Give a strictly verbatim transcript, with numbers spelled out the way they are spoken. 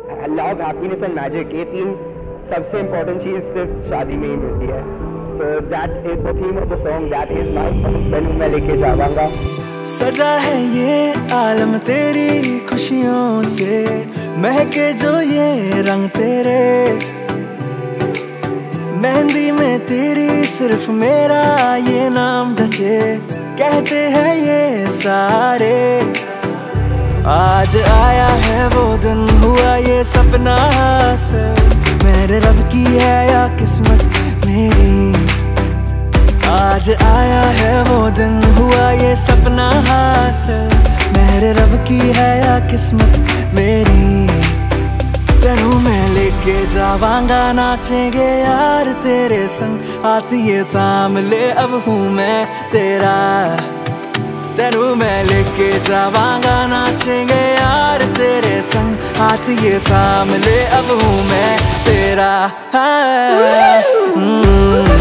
Love, happiness and magic, ये तीन सबसे इम्पोर्टेंट चीज़ सिर्फ शादी में ही मिलती है। So that is the theme of the song, that is my तैनू मैं लेके जावांगा। सजा है ये आलम तेरी खुशियों से, महके जो ये रंग तेरे, मेहंदी में तेरी सिर्फ मेरा ये नाम जचे, कहते हैं ये सारे। आज आया है वो दिन, हुआ ये सपना हासिल, मेरे रब की है या किस्मत मेरी। आज आया है वो दिन, हुआ ये सपना हासिल, मेरे रब की है या किस्मत मेरी। तेनू मैं लेके जावांगा, नाचेंगे यार तेरे संग, हाथ ये थाम ले अब हूँ मैं तेरा। तेनू मैं लेके जावांगा, नाचेंगे यार तेरे संग, हाथ ये थाम ले अब हूँ मैं तेरा। हाँ।